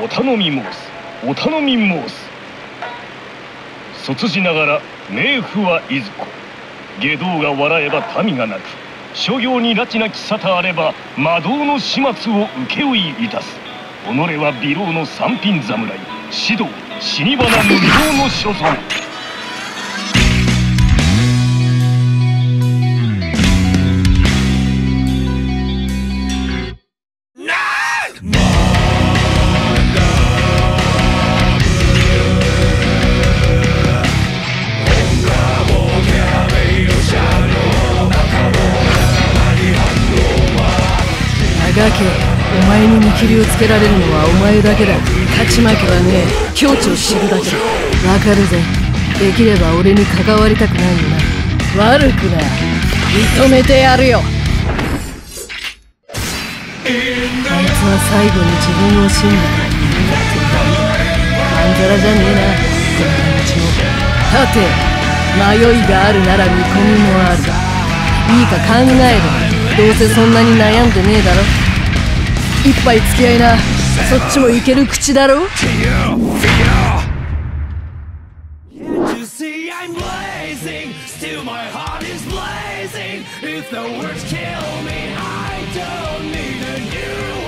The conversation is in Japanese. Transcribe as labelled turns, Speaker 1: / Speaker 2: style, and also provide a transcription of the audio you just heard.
Speaker 1: お頼み申す、お頼み申す。卒じながら冥府はいずこ。外道が笑えば民が泣く。諸行に拉致なき沙汰あれば魔道の始末を請負いたす。己は美老の三品侍、指導死に花無料の所存。
Speaker 2: ガキ、お前に見切りをつけられるのはお前だけだ。勝ち負けはねえ、境地を知るだけだ。わかるぜ。できれば俺に関わりたくないよな。悪くな、認めてやるよ。あいつは最後に自分を信じた人だって言ったんだ。まんざらじゃねえな、こんな道も。さて、迷いがあるなら見込みもある。いいか考えろ。どうせそんなに悩んでねえだろ。一杯付き合いな。そっちもいける口だろ。
Speaker 3: If the words kill me, I don't need a new